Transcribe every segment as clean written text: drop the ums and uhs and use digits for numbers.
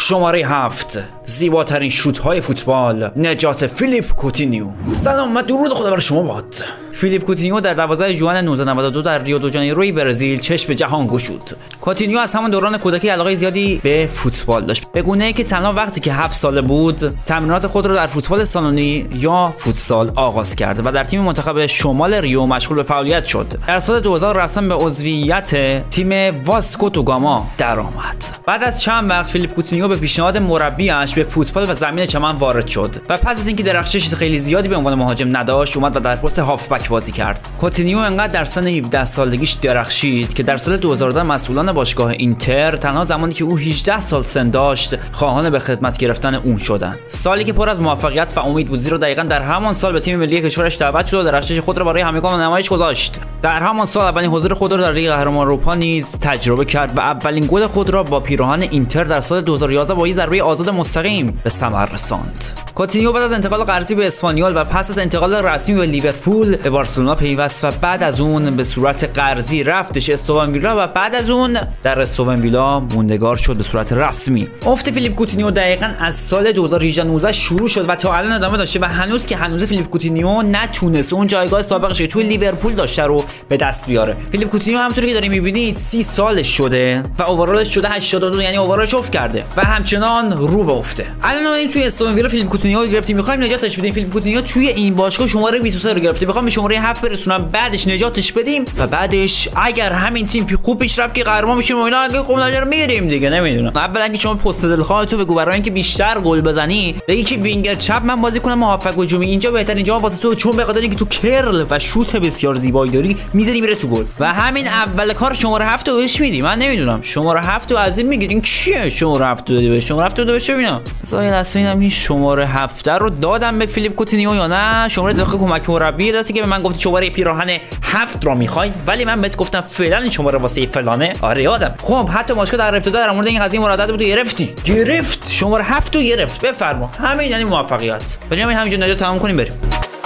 شماره 7 زیباترین شوت های فوتبال، نجات فیلیپ کوتینیو. سلام و درود خدا بر شما باد. فیلیپ کوتینیو در 12 ژوئن 1992 در ریو دو ژانیروی برزیل چشم به جهان گشود. کوتینیو از همان دوران کودکی علاقه زیادی به فوتبال داشت، به گونه‌ای که تنها وقتی که 7 ساله بود تمرینات خود را در فوتبال سالنی یا فوتسال آغاز کرد و در تیم منتخب شمال ریو مشغول به فعالیت شد. در سال 2000 رسما به عضویت تیم واسکو دو گاما درآمد. بعد از چند وقت فیلیپ کوتینیو به پیشنهاد مربیش به فوتبال و زمین چمن وارد شد و پس از اینکه درخشش خیلی زیادی به عنوان مهاجم نداشت، اومد و در پست هافبک بازی کرد. کوتینیو انقدر در سن 17 سالگیش درخشید که در سال 2010 مسئولان باشگاه اینتر تنها زمانی که او 18 سال سن داشت خواهان به خدمت گرفتن اون شدند. سالی که پر از موفقیت و امید بود، زیرا دقیقاً در همان سال به تیم ملی کشورش دعوت شد و درخشش خود را برای همگان نمایش گذاشت. در همان سال اولین حضور خود را در لیگ قهرمانان اروپا نیز تجربه کرد و اولین گل خود را با پیراهن اینتر در سال 2011 با یک ضربه آزاد مستقیم به ثمر رساند. کوتینیو بعد از انتقال قرضی به اسپانیول و پس از انتقال رسمی به لیورپول به بارسلونا پیوست و بعد از اون به صورت قرضی رفتش استون ویلا و بعد از اون در استون ویلا موندگار شد به صورت رسمی. افت فیلیپ کوتینیو دقیقاً از سال 2018 شروع شد و تا الان ادامه داشته و هنوز فیلیپ کوتینیو نتونست اون جایگاه سابقش که توی لیورپول داشته رو به دست بیاره. فیلیپ کوتینیو همونطوری که دارید می‌بینید 30 سالش شده و اوورالش شده 82، یعنی اوورالش افت کرده و همچنان رو به افته. الان اومدیم توی استون ویلا فیلیپ کوتینیو رو گرفتیم، می‌خوایم نجاتش بدیم. فیلیپ کوتینیو توی این باشگاه شماره 23 رو گرفته، می‌خوام به شماره 7 برسونم، بعدش نجاتش بدیم و بعدش اگر همین تیم خوب پیش رفت که قهرمان میشیم و اینا، اگه خوب نجات میگیریم دیگه. نمیدونم. اولا که شما پست دلخواهتو بگو برای اینکه بیشتر گل بزنی، بگی که وینگر چپ من بازی کنم هافبک هجومی، اینجا بهترین جا واسه تو، چون به خاطر اینکه تو کرل و شوت بسیار زیبایی داری میزنی میره تو گل. و همین اول کار شماره 7 رو بهش میدی. من نمیدونم شماره 7 رو از این میگیرین کیه شماره 7 رو دادی به شماره 7 رو بشه ببینم. مثلا اصلا اینم این شماره 7 رو دادم به فیلیپ کوتینیو یا نه شماره دقیق کمک مربی دادی که به من گفت شماره پیراهن 7 رو میخوای، ولی من بهت گفتم فعلا این شماره واسه فلانه. آره یادم. خب حتی باشگاه در ابتدا در مورد این قضیه مردد بود، گرفت شماره 7 رو گرفت. بفرما. همین یعنی موفقیت. بریم همینجا نجات تمام کنیم بریم.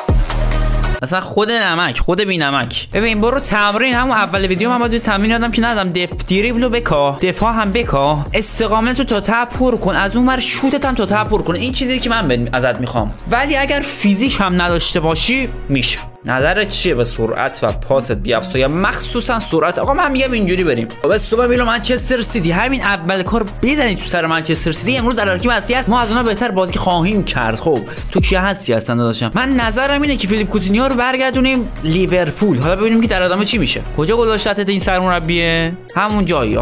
مثلا خود نمک، خود بی نمک. ببین برو تمرین. همون اول ویدیو من باید تمرین یادم که ندم دریبل رو بکا، دفاع هم بکا، استقامت رو تا ته پر کن، از اون ور شوتت هم تا ته پر کن. این چیزی که من ازت میخوام. ولی اگر فیزیک هم نداشته باشی میشه. نظرت چیه به سرعت و پاست بیافزای، مخصوصا سرعت؟ آقا من میگم اینجوری بریم. بس صبح میلو منچستر سیتی همین اول کار بزنید تو سر منچستر سیتی. امروز در ترکیب اصلی است، ما از اونها بهتر بازی خواهیم کرد. خب تو کی هستی اصلا داداشم؟ من نظرم اینه که فیلیپ کوتینیو رو برگردونیم لیورپول، حالا ببینیم که در ادامه چی میشه. کجا گذاشتت این سرمربیه؟ همون جایی.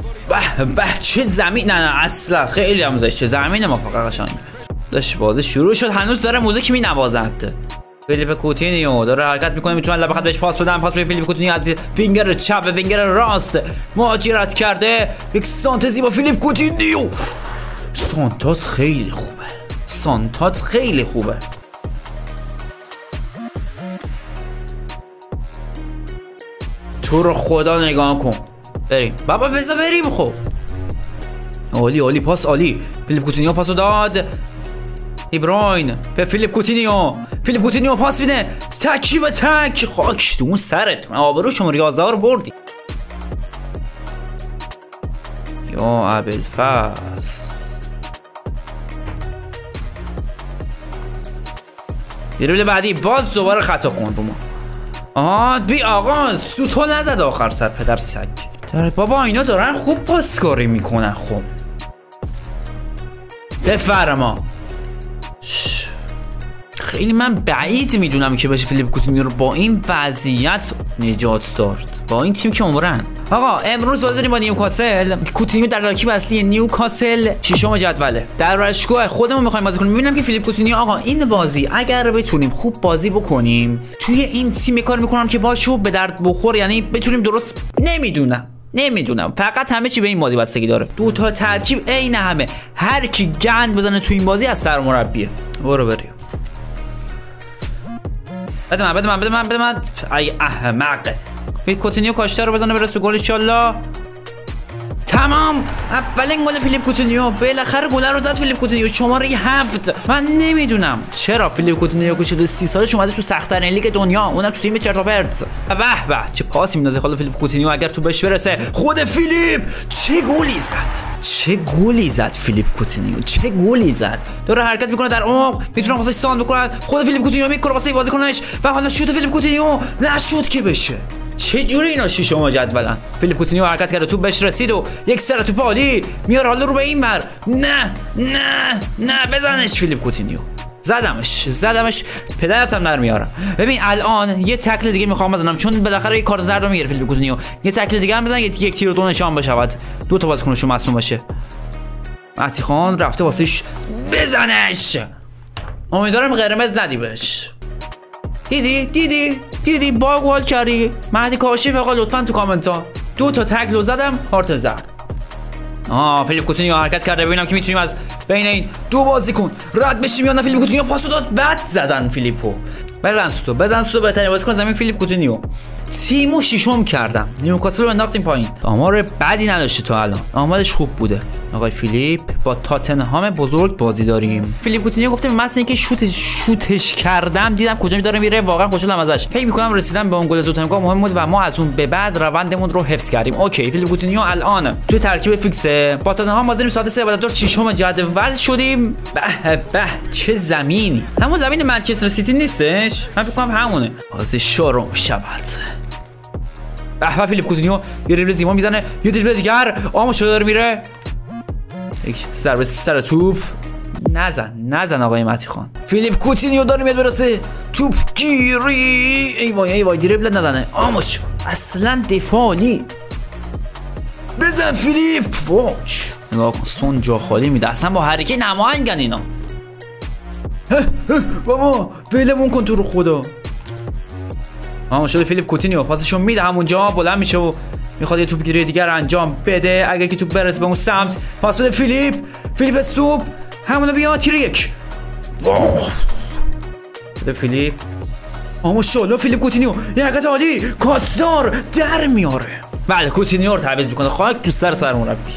به چه زمین. نه اصلا خیلی هم زشته. زمین ما فقط قشنگ داش بازی شروع شد، هنوز داره موزیک مینوازد. فیلیپ کوتینیو داره حرکت میکنه، میتونه لبخند بهش پاس بدن. پاس به فیلیپ کوتینیو از وینگر چپ به وینگر راست مهاجرت کرده. یک سانتزی با فیلیپ کوتینیو. سانتات خیلی خوبه. تو رو خدا نگاه کن. بریم بابا، بذار بریم. خب عالی پاس عالی. فیلیپ کوتینیو پاسو داد. دیبروین به فیلیپ کوتینیو پاس میده، تکی به تک. خاک تو اون سرت، آبرو شماره 11 رو بردی. یا ابوالفضل دریبل بعدی، باز دوباره خطا کن رو ما. بی آقا سوتو نزد آخر سر پدر سگ. بابا اینا دارن خوب پاسکاری میکنن. خب بفرما. خیلی من بعید میدونم که بشه فیلیپ کوتینیو رو با این وضعیت نجات داد، با این تیم که عمرن. آقا امروز بازی داریم با نیوکاسل. کوتینیو در ترکیب اصلی نیوکاسل ششم جدوله. در ورزشگاه خودمون می‌خوایم بازی کنیم. می‌بینم که فیلیپ کوتینیو آقا این بازی اگر بتونیم خوب بازی بکنیم توی این تیم کار می‌کنم که باشو به درد بخور، یعنی بتونیم درست. نمیدونم فقط همه چی به این بازی بستگی داره. دو تا ترکیب عین همه، هر کی گند بزنه تو این بازی از سرمربیه. برو بریم. بده من ای احمق. کوتینیو کاشته رو بزنه بره تو گل ان شاء الله. تمام. اولین گل فیلیپ کوتینیو، بالاخره گل رو زد فیلیپ کوتینیو، شماره 7. من نمیدونم چرا فیلیپ کوتینیو که شده 30 سالش اومده تو سخت‌ترین لیگ دنیا، اونم تو تیم چرت و پرت. به به چه پاسی میندازه خود فیلیپ کوتینیو، اگر تو بهش برسه. خود فیلیپ چه گلی زد فیلیپ کوتینیو، چه گلی زد. داره حرکت میکنه در عمق، میتونه واسه ساند بکنه. خود فیلیپ کوتینیو میکنه واسه بازیکنش و حالا شوت فیلیپ کوتینیو نشد که بشه. چه جوری اینا شیشم جدولن؟ فیلیپ کوتینیو حرکت کرده، توپ بهش رسید و یک سر توپ عالی میاره حالا رو به این بر. نه بزنش فیلیپ کوتینیو. زدمش پدرتم در میارم. ببین الان یه تکل دیگه میخوام بزنم چون بالاخره یه کارت زرد رو میگیره فیلیپ کوتینیو. یه تکل دیگه هم بزن، یک تیر و دو نشان بشود. دو تا بازیکنشون مصدوم باشه. مهدی خان رفته واسش بزنش. امیدوارم قرمز ندی بهش. دیدی باگوال کردی. مهدی کاشف آقا لطفا تو کامنت ها. 2 تا تکل زدم، کارت زرد. فیلیپ کوتینیو حرکت کرده، ببینم که میتونیم از بین این دو بازیکن رد بشیم یا نه. فیلیپ کوتینیو پاسو داد، بد زدن فیلیپو. بزن سوتو بهترین بازیکن زمین فیلیپ کوتینیو. تیمو ششم کردم، نیوکاسل رو انداختیم پایین. آمار بدی نداشته تا الان، آمارش خوب بوده. آقای فیلیپ با تاتنهام بزرگ بازی داریم. فیلیپ کوتینیو گفته مثلا اینکه شوتش کردم دیدم کجا داره میره، واقعا خوشحالم ازش. فکر می‌کنم رسیدن به اون گل زود امکان مهم بود و ما از اون به بعد روندمون رو حفظ کردیم. اوکی، فیلیپ کوتینیو الان توی ترکیب فیکسه. با تاتنهام بازی ساعت 3 بعد ششم جدول شدیم. به چه زمینی، همون زمین منچستر سیتی نیستش؟ من فکر کنم همونه. بازی شروع شود. به فیلیپ کوتینیو یه دریبل زیما میزنه، یه دریبل دیگر آمو شده داره میره. یک ضربه سر توپ. نزن آقای مهدی خان. فیلیپ کوتینیو داره میاد برسه توپ گیری. ای وای دریبل نزنه. آموش اصلا دفاعی. بزن فیلیپ. واش نگاه کن، سون جا خالی میده، اصلا با حرکت نماهنگن اینا. بابا ولمون کن تو رو خدا. شده فیلیپ کوتینیو پاسشو میده، همونجا بلند میشه و میخواد یه توپگیری دیگر انجام بده. اگه که توپ برسه به اون سمت پاس بده فیلیپ سوپ همونو بیا تیر 1. واه بده فیلیپ. ماشاءالله فیلیپ کوتینیو یه حرکت عالی، کاتدار در میاره. بله کوتینیو رو تعویض میکنه، خاک تو سر مربی.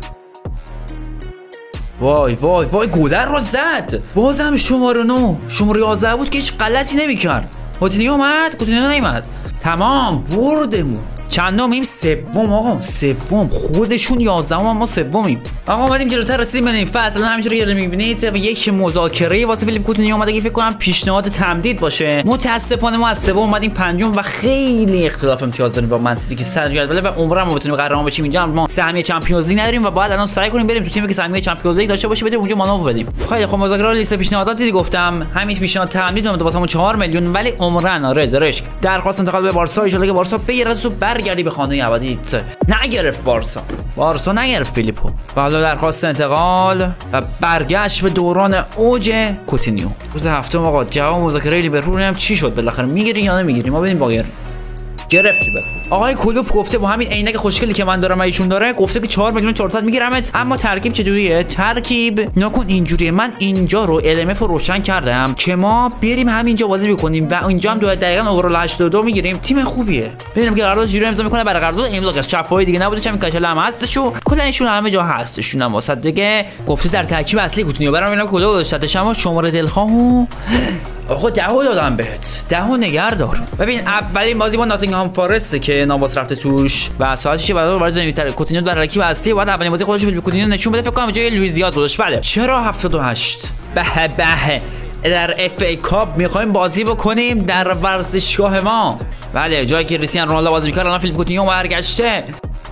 وای گودر رو زد. بازم شماره 9 شماره 11 بود که هیچ غلطی نمیکرد. کوتینیو نیومد. تمام بردمون. چندمیم؟ سوم آقا، سوم. خودشون 11 ما سومیم. آقا اومدیم جلوتر رسیدیم به این فصل. همینجوری که میبینید یک مذاکره واسه فیلیپ کوتینیو اومده که فکر کنم پیشنهاد تمدید باشه. متاسفانه ما از سوم اومدیم پنجم و خیلی اختلاف امتیاز داریم با منسیتی که صدر جدول و عمرم ما بتونیم قهرمان بشیم. اینجا ما سهمیه چمپیونز لیگ نداریم و باید الان سعی کنیم بریم تو تیمی که سهمیه چمپیونز لیگ داشته باشه، بریم اونجا مانور بدیم. خیلی خب مذاکره لیست پیشنهادات دیدی گفتم همین پیشنهاد تمدید اومده واسمون 4 میلیون، ولی عمرن رزرش درخواست انتقال به بارسا. ان شاء الله که بارسا بگیره تو برگردی به خانه ابدیت. نگرفت بارسا نگرفت فیلیپو. و حالا درخواست انتقال و برگشت به دوران اوج کوتینیو. روز هفتم آقا جواب مذاکره لیورپول هم چی شد بالاخره، میگیری یا نمیگیری؟ ما ببین بایر گرفتی. آقای کلوب گفته با همین عینک خوشگلی که من دارم و ایشون داره، گفته که 4 میلیون 400 میگیرمت. اما ترکیب چجوریه؟ ترکیب نکن اینجوریه. من اینجا رو LMF رو روشن کردم که ما بریم همینجا بازی بکنیم و اینجا هم دقیقاً اوورال 82 میگیریم. تیم خوبیه. ببینم که قرارداد جوری امضا میکنه. برای قرارداد امضا کرد، چپای دیگه نبوده، چم کاشل هم هستش و کلا ایشون همه جا هستشون. هم واسط بگه گفته در ترکیب اصلی کوتینیو برام اینا کجا گذاشتش. اما شماره دلخواهو آقا 10 دادم بهت، 10 نگهدار. ببین اولین بازی با ناتینگهام فارست که نواس رفته توش و ساعتش بعد وارد زمین‌تر کوتینیو در رکیب اصلی بعد اولین بازی خودش فیلیپ کوتینیو نشون بده. فکر کنم جای لوئیس دیاز گذاشت. بله چرا 78 به در اف ای کاپ میخوایم بازی بکنیم در ورزشگاه ما. بله جایی که کریستیانو رونالدو بازی می‌کرد الان فیلیپ کوتینیو برگشته.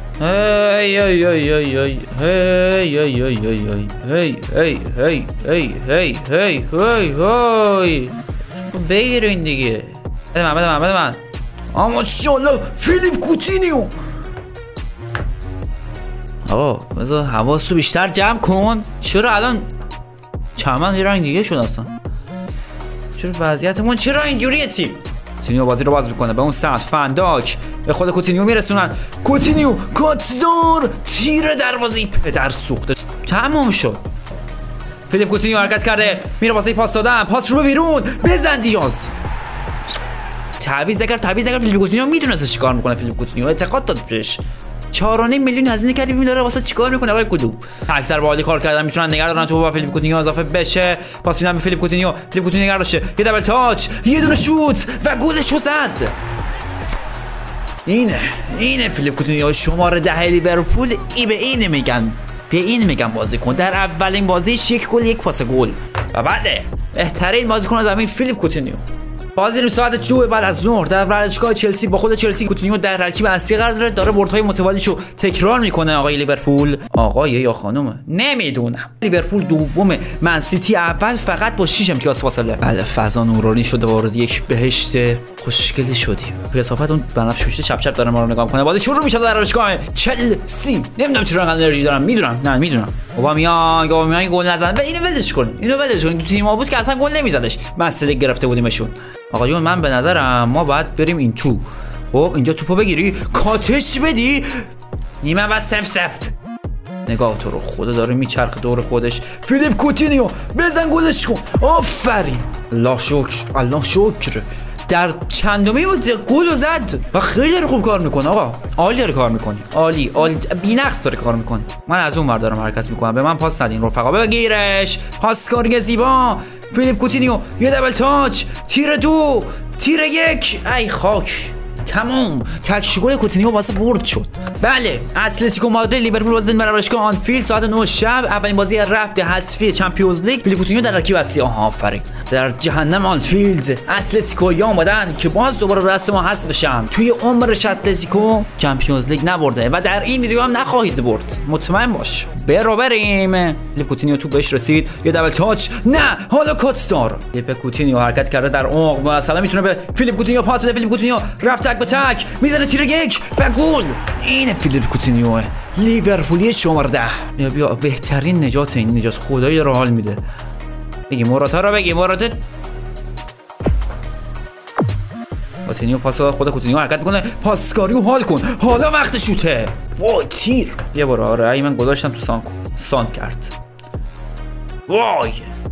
هی بگیرین دیگه. بده من. ماشاءالله فیلیپ کوتینیو. آقا بذار حواسو بیشتر جمع کن. چرا الان چمن یه رنگ دیگه شد اصلا؟ چرا وضعیتمون چرا اینجوریه؟ تیم کوتینیو بازی رو باز میکنه به اون سمت. فنداک به خود کوتینیو میرسونن. کوتینیو کاتدار تیر دروازه پدر سوخته. تموم شد. فیلیپ کوتینیو حرکت کرده، میره واسه پاس دادن، پاس رو بیرون، بزن دیاز. تعویض اگر فیلیپ کوتینیو میدونسته چیکار میکنه. فیلیپ کوتینیو اعتقاد داد بهش. 4.5 میلیون هزینه کردی ببین داره واسه چیکار میکنه آقای کلوب. اکثر باحالی کار کردن میتونن نگه دارن تو با فیلیپ کوتینیو اضافه بشه. پاس میدن به فیلیپ کوتینیو نگه داشته یه دبل تاچ یه دونه شوت و گلشو زد. اینه فیلیپ کوتینیو شماره 10 لیورپول. به این میگن بازیکن در اولین بازیش 1 گل 1 پاس گل. و بله بهترین بازیکن زمین فیلیپ کوتینیو. بازی ساعت 2 بعد از ظهر در ورزشگاه چلسی با خود چلسی. کوتینیو در ترکیب اصلی قرار داره بردهای متوالیشو تکرار میکنه. آقای لیورپول آقای یا خانومه نمیدونم. لیورپول دومه، من سیتی اول فقط با 6 امتیاز فاصله. بله فضا نورانی شده وارد یک بهشت خوشگلی شدیم. پیاسافت اون بنفش شوشته چپ چپ داره ما رو نگاه میکنه. بازی شروع میشه در ورزشگاه چلسی. نمیدونم چرا انقدر انرژی دارم. میدونم اوبامیانگ گل نزنه. به اینو ولش کن. تو تیم ما بود که اصلا گل نمیزدش. مسئله گرفته بودیمشون. آقا جون من به نظرم ما باید بریم این تو. خب اینجا توپو بگیری کاتش بدی نیمه و سف نگاه تو رو خدا داره میچرخه دور خودش. فیلیپ کوتینیو بزن گلش کن. آفرین الله شکر در چندمی گل زد و خیلی داره خوب کار میکنه. آقا عالی داره کار میکنی. عالی بی‌نقص داره کار میکنه. من از اون ور دارم حرکت میکنم. به من پاس ندین رفقا. بگیرش پاسکاری زیبا فیلیپ کوتینیو یه دبل تاچ تیر 2 تیر 1 ای خاک تمام. تک گل کوتینیو واسه برد شد. بله اتلتیکو مادرید لیورپول بازی در ورزشگاه آنفیلد ساعت 9 شب. اولین بازی رفت حذفی چمپیونز لیگ. فیلیپ کوتینیو در ترکیب اصلی. آفرین در جهنم آنفیلد اتلتیکویا اومدن که باز دوباره دست ما حذف بشن. توی عمرش اتلتیکو چمپیونز لیگ نبرده و در این ویدیو هم نخواهید برد مطمئن باش. بریم. فیلیپ کوتینیو تو بهش رسید یه دبل تاچ نه حالا کاتستار. فیلیپ کوتینیو حرکت کرده در عمق مثلا میتونه به فیلیپ کوتینیو پاس بده. فیلیپ کوتینیو رفت تک به تک میزنه تیر 1 و گل. این فیلیپ کوتینیو لیورپولی شماره 10. بیا بهترین نجات این نجات خدایی داره حال میده. بگی موراتا رو بگی موراتا. کوتینیو پاس خود کوتینیو حرکت میکنه پاسکاریو حال کن حالا وقت شوته. وای تیر یه بار آره من گذاشتم تو سان کرد. وای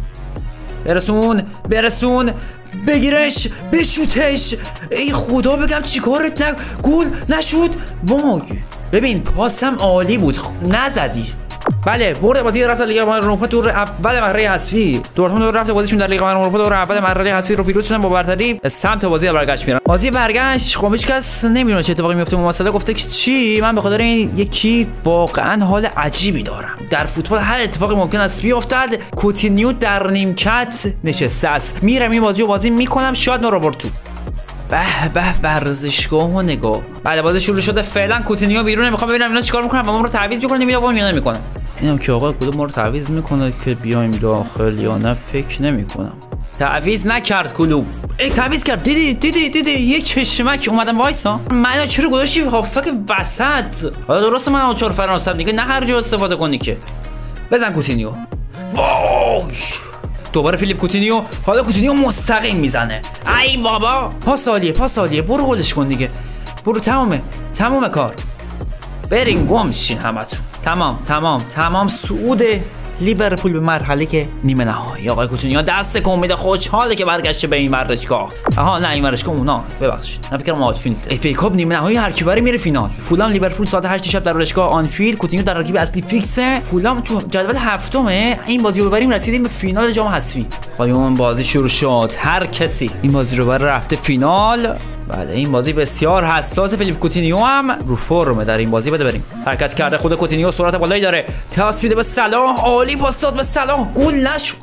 برسون بگیرش بشوتش. ای خدا بگم چیکارت گل نشد. وای ببین پاسم عالی بود نزدی. بله برد بازی رفت لیگ اروپا دور اول مرحله حذفی. دورتموند رفت بازیشون در لیگ اروپا دور اول مرحله حذفی رو پیروز شدن با برتری. سمت بازی برگشت میرن. بازی برگشت خب هیچ کس نمیدونه چه اتفاقی میفته. مسئله گفته که چی من به خاطر این یکی واقعا حال عجیبی دارم. در فوتبال هر اتفاقی ممکن است بیفتد. کوتینیو در نیمکت نشسته است. میرم این بازی میکنم شاید ما رو برد تو. به ورزشگاهو نگاه. بعد بازی شروع شده فعلا کوتینیو بیرونه. میخوام ببینم اینا چیکار میکنن. ما رو تعویض میکنن یا نمیکنن. اینم که آقا کدوم ما رو تعویض میکنه که بیایم داخل یا نه فکر نمیکنم. تعویض نکرد کلوب. ای تعویض کرد. دیدی یک چشمک اومدم وایسا. منو چرا گذاشتی هافک وسط؟ حالا درسته من آچار فرانسه دیگه نه هر جا استفاده کنی که. بزن کوتینیو. وای دوباره فیلیپ کوتینیو. حالا کوتینیو مستقیم میزنه. ای بابا پاس عالیه برو گلش کن دیگه. برو تمام کار. بریم گم شین همتون. تمام صعود لیورپول به مرحله که نیمه نهایی. آقای کوتینیو دست امید خوشحاله که برگشته به این ورزشگاه. نه این ورزشگاه اونا ببخشید نه فکرم آنفیلد. اف ای کاپ نیمه نهایی هر کی بره میره فینال. فولام لیورپول ساعت 8 شب در ورزشگاه آنفیلد. کوتینیو در ترکیب اصلی فیکسه. فولام تو جدول هفتمه. این بازی رو ببریم رسیدیم به فینال جام حذفی. اون بازی شروع شد. هر کسی این بازی رو بره رفته فینال. بله این بازی بسیار حساس. فیلیپ کوتینیو هم رو فرمه در این بازی. بده بریم. حرکت کرده خود کوتینیو سرعت بالایی داره. پاس میده به صلاح. عالی پاس داد به صلاح. گل نشد.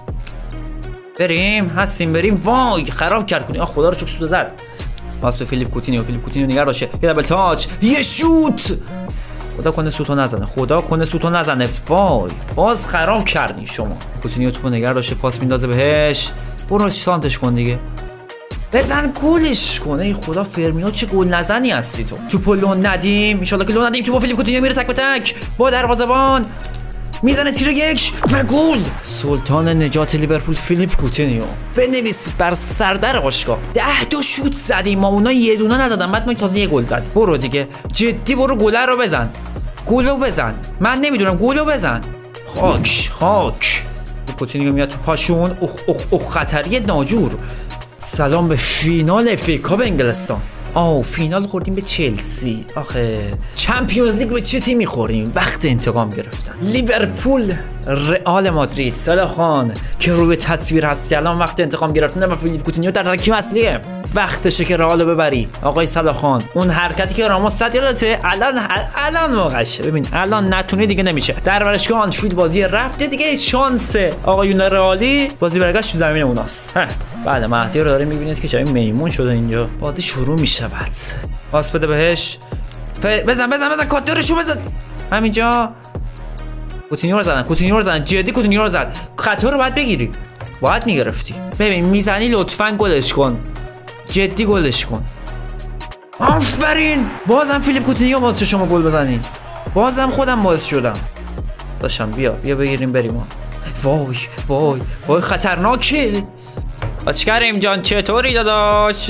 بریم. وای خراب کرد کنی. خدا رو چوک سود زد. پاس به فیلیپ کوتینیو نگار باشه. یه دبل تاچ یه شوت. خدا کنه سوتو نزنه. وای باز خراب کردی شما. کوتینیو توپو نگار باشه. پاس میندازه بهش. برو سانتش کن دیگه. بزن گلش کن. ای خدا فرمینو چه گل نزنی هستی تو. توپو لون ندیم ان شاءالله که لون ندیم. توپو فیلیپ کوتینیو میره تک به تک با دروازه‌بان میزنه تیر 1 و گل. سلطان نجات لیورپول فیلیپ کوتینیو. بنویسید بر سردر باشگاه 10 تا شوت زدیم ما اونا یه دونه نزدن. بعد ما تازه یه گل زدیم. برو دیگه جدی برو گله رو بزن. من نمیدونم گلو بزن. خاک کوتینیو میاد تو پاشون. خطری ناجور. سلام به فینال اف ای کاپ انگلستان. فینال خوردیم به چلسی. آخه چمپیونز لیگ به چه تیمی خوردیم؟ وقت انتقام گرفتن. لیورپول رئال مادرید. صلاح خان که روی تصویر هستی الان وقت انتقام گرفتن و فیلیپ کوتینیو در ترکیب اصلیه. وقتشه که رئال ببری آقای صلاح خان. اون حرکتی که راموس زد یادته؟ الان موقعشه. ببین الان نتونه دیگه نمیشه. در ورزشگاه آنفیلد بازی رفته دیگه، شانس آقایون رئالی بازی برگشت تو زمین اوناست. بله مهدی رو داریم میبینید که چه میمون شده اینجا. بازی شروع میشه. بعد پاس بده بهش. بزن کاتورشو بزن. همینجا کوتینیو رو زدن. جدی کوتینیو رو زد. خطا رو باید بگیری. باید میگرفتی. ببین میزنی لطفاً گلش کن. جدی گلش کن. آفرین. بازم فیلیپ کوتینیو باعث شما گل بزنی. بازم خودم باعث شدم. داشتم بیا بگیریم بریم. وای خطرناکه. کریم جان چطوری داداش؟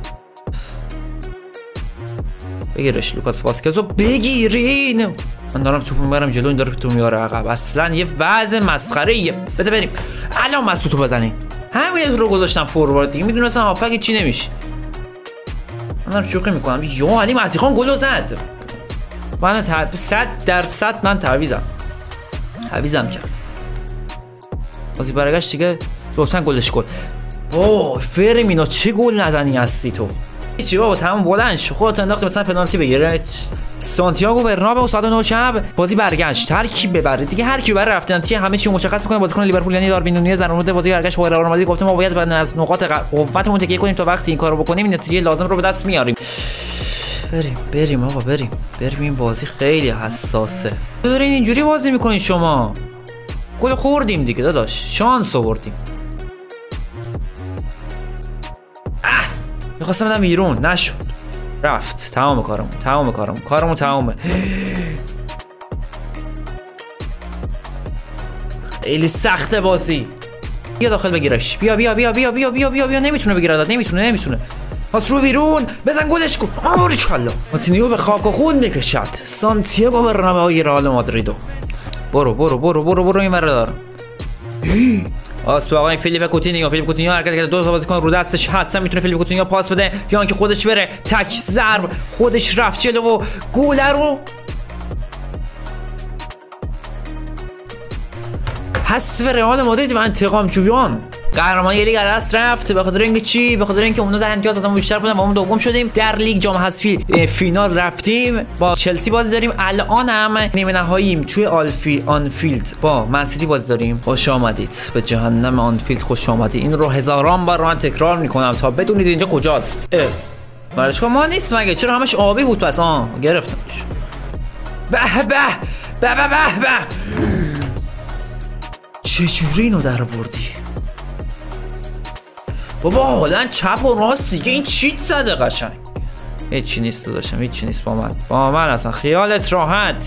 بگیرش لوکاس واسکزو بگیرین. من دارم توپو میبرم جلو، این داره تو میاره عقب. اصلا یه وضع مسخره ایه. بده بریم الان مسعود تو بزنی. همین رو گذاشتم فوروارد دیگه، میدونستم هافک چی نمیشه. من دارم شوخی میکنم. یا علی مهدی خان گل زد. من 100% من تعویضم کرد. بازی برگشت دیگه، لطفاً گلش کن. فرمینو چه گل نزنی هستی تو. چی بابا تمام بلند شو. خودت انداختی مثلا پنالتی بگیره. سانتیاگو برنابئو ساعت 9 شب بازی برگشت. هر کی ببره دیگه، هر کی ببره رفتن تیم همه چی مشخص میکنه. بازیکن لیورپول یعنی داروین نونیز در مورد بازی برگشت با رئال مادرید گفته ما باید از نقاط قوتمون تکیه کنیم تا وقتی این کارو بکنیم این نتیجه لازم رو به دست میاریم. بریم آقا بریم. این بازی خیلی حساسه. دارین اینجوری بازی میکنین شما. گل خوردیم دیگه داداش، شانس آوردیم. میخواستم بدم بیرون نشد. رفت. تمام کارمون تمامه. خیلی سخته بازی. بیا داخل بگیرش. بیا نمیتونه بگیره. نمیتونه. پاس رو بیرون بزن گلش کن. باریکلا. کوتینیو به خاک و خون میکشد. سانتیاگو برنابئو رئال مادریدو. برو این ور دارم. پاس تو آقای فیلیپ کوتینیو حرکت کرده. دو تا بازیکن رو دستش هستن. میتونه فیلیپ کوتینیو پاس بده یا اینکه خودش بره تک ضرب خودش رفت جلو و گل رو حذف رئال مادرید و انتقام جویان. قهرمانی لیگ از دست رفت. به خاطر اینکه چی؟ به خاطر اینکه اونا در امتیاز از ما بیشتر بودن و ما دوم شدیم. در لیگ جام حذفی فینال رفتیم. با چلسی بازی داریم. الان هم نیمه نهاییم توی آنفیلد با منسیتی بازی داریم. خوش آمدید به جهنم آنفیلد. خوش آمدید. این رو هزاران بار من تکرار میکنم تا بدونید اینجا کجاست. ورزشگاه ما نیست مگه؟ چرا همش آبی بود پس؟ گرفتمش. به چجوری اینو در آوردی؟ بابا حالا چپ و راست دیگه این چیت زده قشنگ. هیچی نیست داداشم، هیچی نیست با من اصلا خیالت راحت.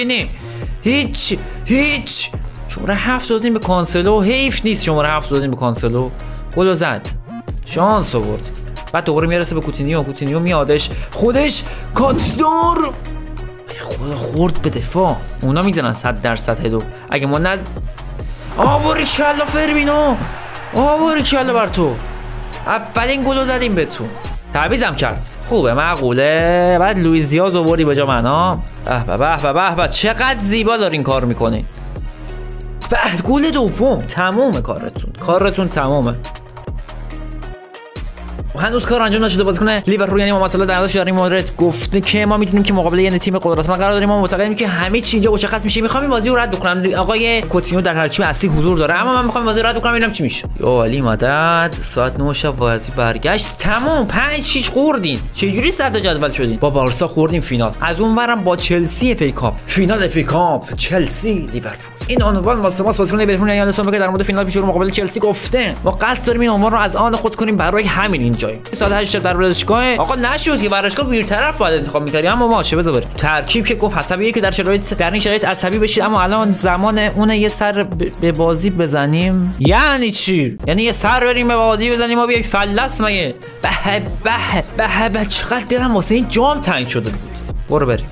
هیچ شماره 7 دادیم به کانسلو. حیف نیست شماره 7 دادیم به کانسلو. گل زد. شانس آورد. بعد دوباره میرسه به کوتینیو میادش خودش کاتدار. خدا خورد به دفاع. اونا میزنن 100% هدو. اگه ما آوری کلا فرمینو. بر تو. اولین گلو زدیم به تو. تعویضم کرد. خوبه معقوله. بعد لوئیس دیاز آوردی به جا من. به چقدر زیبا دارین کار میکنین. بعد گل دوم. تمومه کارتون تمومه. هنوز کار انجام نشده. بازیکن لیورپول یعنی ما مسئله دردش داریم. مادرید گفته که ما میدونیم که مقابل یه تیم قدرتمند قرار داریم. ما معتقدیم که همه چی اینجا مشخص میشه. میخوام این بازی رو رد کنم. آقای کوتینیو در ترکیب اصلی حضور داره اما من میخوام بازی رو رد کنم ببینم چی میشه. یا علی مدد. ساعت 9 شب بازی برگشت. تمام 5-6 خوردین. چجوری صدر جدول شدین؟ با بارسا خوردیم فینال. از اونورم با چلسی اف ای کاپ. فینال اف ای کاپ چلسی لیورپول. این عنوان واسه ما بازیکن لیورپول یادتون که در مورد فینال پیش رو مقابل چلسی گفته. ما قصد داریم این عنوان رو از آن خود کنیم برای همین اینجای. سال 8 در ورزشگاه آقا نشد که ورزشگاه بیر طرف باید انتخاب می‌کردی اما ما چه بذار بریم. ترکیب که گفت حسابیه که در این شرایط عصبی بشید اما الان زمان اونه یه سر به بازی بزنیم. یعنی چی؟ یعنی یه سر بریم به بازی بزنیم ما بیای فلس مگه؟ به چقدر دلم واسه این جام تنگ شده بود. برو بریم.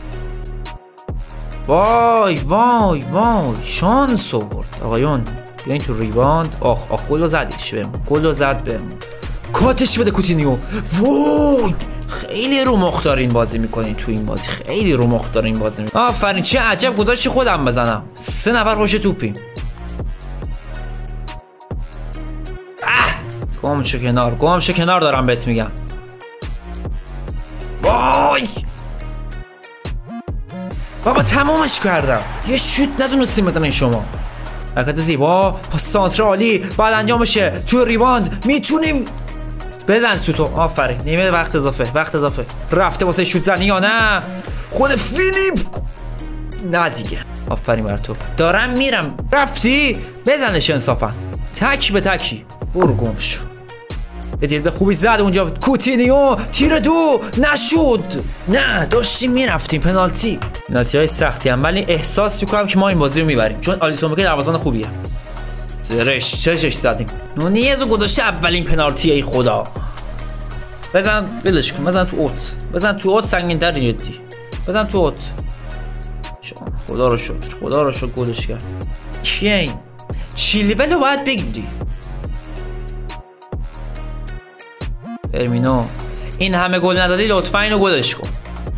وای شانس آورد آقایون. بیاین تو ریباند. آخ گل زدیش بهم. گل زد بهم. کاتش بده کوتینیو. وای خیلی رو مخ دارین بازی میکنین تو این بازی، خیلی رو مخ دارین بازی میکنین. آفرین، چه عجب گذاشتی خودم بزنم. 3 نفر باشه توپیم. گم شو کنار، گم شو کنار دارم بهت میگم. وای بابا تمامش کردم. یه شوت ندونستیم بزنین شما. حرکت زیبا، پاس سانتر عالی، بعد انجام بشه تو ریباند. میتونیم بزن سوتو. آفرین، نیمه وقت اضافه، وقت اضافه. رفته واسه شوت زنی یا نه؟ خود فیلیپ نه دیگه. آفرین بر تو. دارم میرم. رفتی؟ بزنش انصافا. تک به تکی. برو گم شو. یه دیر به خوبی زد اونجا کوتینیو. تیر 2 نشد. نه داشتیم میرفتیم پنالتی. پنالتی های سختی هم، ولی احساس میکنم که ما این بازی رو میبریم چون آلیسون بکر دروازه‌بان خوبیه. زرش چشش زدیم. نونیزو گذاشته اولین پنالتی. ای خدا. بزن بلش کن. بزن تو اوت. بزن تو اوت. سنگین تر جدی. بزن تو اوت. خدا رو شکر، خدا رو شکر گلش کرد. کیه این؟ چیلیولو باید بگیری. فرمینو این همه گل ندادی، لطفا اینو گلش کن.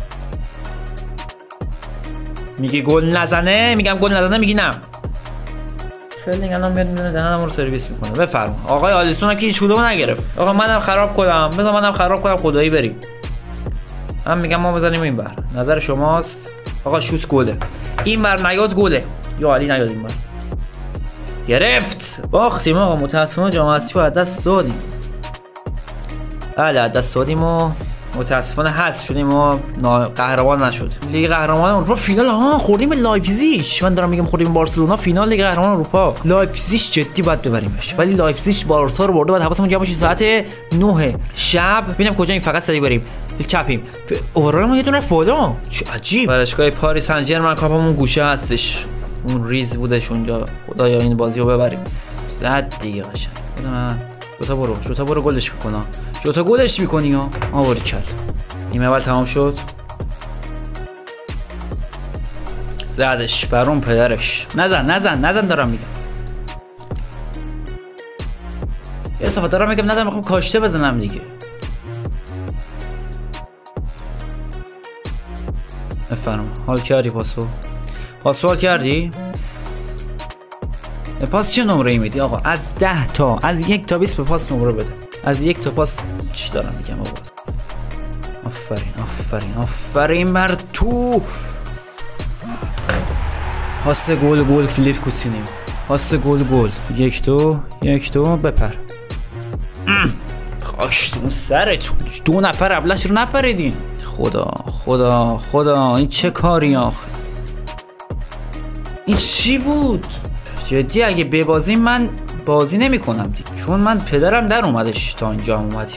میگی گل نزنه، میگم گل نزنه، میگی نه. سلینگ الان میاد میدونه دهنم رو سرویس میکنه. بفرما. آقای آلیسون هم که هیچ کدومو نگرفت. آقا منم خراب کنم. بذار منم خراب کنم خدایی بریم. من میگم ما بزنیم این بر. نظر شماست؟ آقا شوت گله. این بر نیاد گله. یا علی نیاد این بر. گرفت. باختیم آقا، متاسفانه جام اسیو از دست دادیم. بله از دست دادیم و متاسفانه حذف شدیم و قهرمان نشد. لیگ قهرمان اروپا فینال. ها خوردیم به لایپزیگ. من دارم میگم خوردیم به بارسلونا فینال لیگ قهرمان اروپا. لایپزیگ جدی باید ببریمش، ولی لایپزیگ بارسا رو برده. بعد حواسمون جمع باشه ساعت 9 شب. ببینم کجا این. فقط سری بریم چپیم. اوورالمون یه دونه فولو. چه عجیب. ورزشگاه پاریس سن ژرمن کاپمون گوشه هستش. اون ریز بودش اونجا. خدایا این بازی رو ببریم. زد دیگه قشنگ. جوتا برو گلش میکنه. جوتا گلش میکنی ها. آوری کل. نیمه اول تمام شد. زدش برون پدرش. نزن دارم میگم. یه صفحه دارم میگم ندارم، میخوام کاشته بزنم دیگه. بفرما. حال کردی پاسو حال کردی؟ پاس چه نمره ای میدی آقا؟ از 10 تا، از 1 تا 20 به پاس نمره بده. از 1 تا پاس چی دارم میگم آقا؟ آفرین بر تو. پاس گل فیلیپ کوتینیو. پاس گل 1 2 بپر. خاش تو سرتون. 2 نفر ابلش رو نپریدین. خدا این چه کاری آخه؟ این چی بود؟ جدی اگه ببازیم من بازی نمی کنم دیگه، چون من پدرم در اومدش تا اینجا هم اومدیم.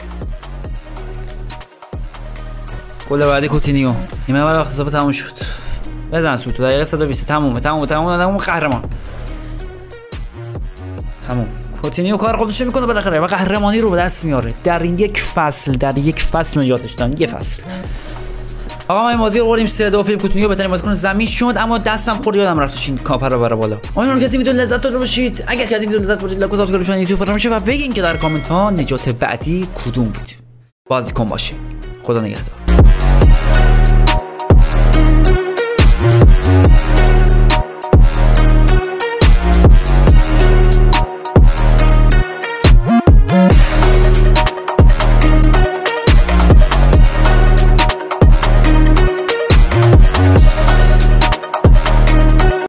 گل بعدی کوتینیو. نیمه اول وقت اضافه تموم شد. بزن سوتو. دقیقه 120. تمومه قهرمان. تموم. کوتینیو کار خودش میکنه بالاخره و قهرمانی رو به دست میاره. در یک فصل نجاتش دادن. یه فصل. آقا ما این بازی رو بردیم 3-2. فیلیپ کوتینیو بهترین بازیکن زمین شد، اما دستم خورد یادم رفتش این کاپ رو بره بالا. امیدوارم که از این ویدیو لذت برده باشید. اگر که از این ویدیو لذت بردید لایک و سابسکرایب کنید یوتیوب فراموش و بگین که در کامنت ها نجات بعدی کدوم بود بازیکن باشه. خدا نگهدار.